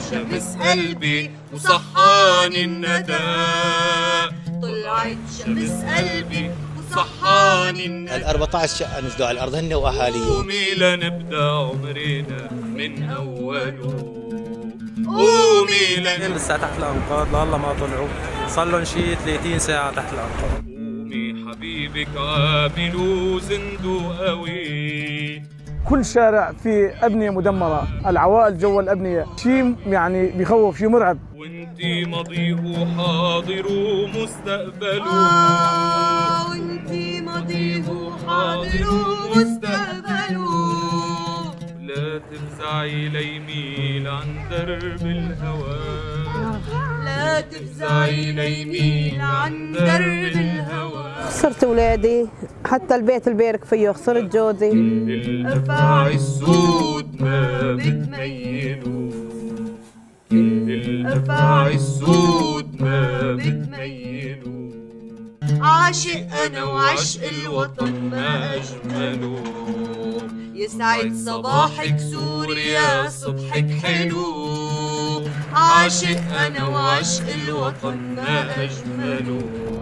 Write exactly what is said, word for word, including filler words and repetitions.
شمس قلبي وصحاني الندى، طلعت شمس قلبي وصحاني الندى. ال أربعطعش شقة نزلوا على الأرض هن وأهاليهم. قومي لنبدأ عمرنا من أوله، قومي لنبدأ. لسه تحت الأنقاض لهلا ما طلعوا، صار لهم شي ثلاثين ساعة تحت الأنقاض. قومي حبيبك عامل وزندوقاوي. كل شارع فيه أبنية مدمرة، العوائل جوا الأبنية، شيء يعني بيخوف، شيء مرعب. وانتي ماضيه وحاضر ومستقبله، آه وانتي ماضيه وحاضر ومستقبله. لا تفزعي ليميل عن درب الهوى، لا تفزعي ليميل عن درب الهوى. خسرت ولادي، حتى البيت اللي بيرك فيه، خسرت جوزي. الأرباع السود ما بتميلوا، الأرباع السود ما بتميلوا. عاشق أنا وعشق الوطن ما أجمله، يسعد صباحك سوريا صبحك حلو. عاشق أنا وعشق الوطن ما أجمله.